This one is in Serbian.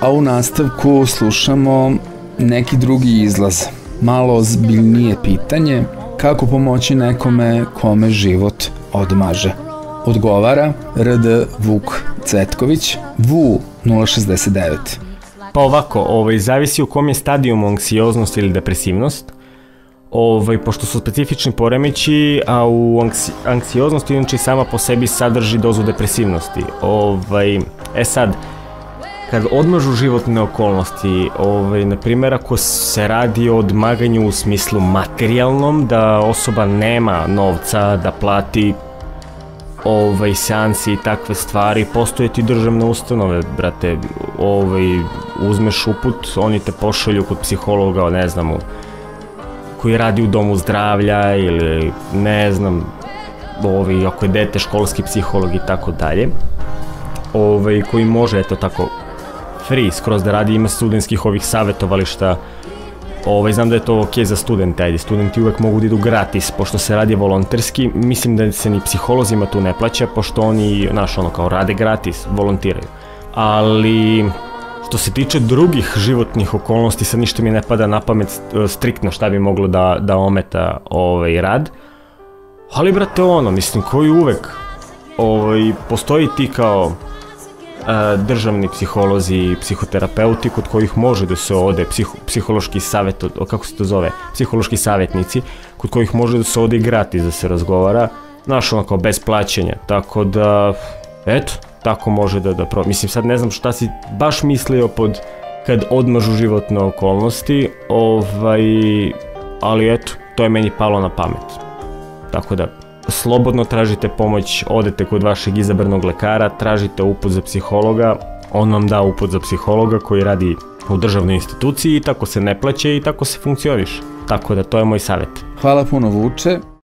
a u nastavku slušamo neki drugi izlaz. Malo ozbiljnije pitanje, kako pomoći nekome kome život odmaže. Odgovara R.D. Vuk Cvetković, VU 069. Pa ovako, zavisi u kom je stadijumu anksioznost ili depresivnost, pošto su specifični poremeći, a u anksioznosti inače sama po sebi sadrži dozu depresivnosti. Sad, kad odmažu životne okolnosti, na primjer ako se radi o odmaganju u smislu materijalnom, da osoba nema novca da plati seansi i takve stvari, postoje ti državne ustanove, brate, uzmeš uput, oni te pošalju kod psihologa, ne znam, koji radi u domu zdravlja ili ne znam, ako je dete školski psiholog i tako dalje, koji može, eto tako, free skroz da radi, ima studentskih ovih savjetovališta. Znam da je to ok za studente, ajde, studenti uvek mogu da idu gratis, pošto se radi volonterski, mislim da se ni psiholozima tu ne plaća, pošto oni, kao rade gratis, volontiraju. Ali, što se tiče drugih životnih okolnosti, sad ništa mi ne pada na pamet striktno šta bi moglo da ometa rad, ali, brate, mislim, koji uvek postoji ti kao državni psiholozi i psihoterapeuti kod kojih može da se ode, psihološki savjet, kako se to zove, psihološki savjetnici, kod kojih može da se ode i gratis da se razgovara, kao bez plaćanja, tako da, eto, tako može da mislim, sad ne znam šta si baš mislio pod kad odmažu životne okolnosti, ali eto, to je meni palo na pamet, tako da, slobodno tražite pomoć, odete kod vašeg izabranog lekara, tražite uput za psihologa, on vam da uput za psihologa koji radi u državnoj instituciji i tako se ne plaća i tako se funkcioniše. Tako da to je moj savjet. Hvala puno, Vuče.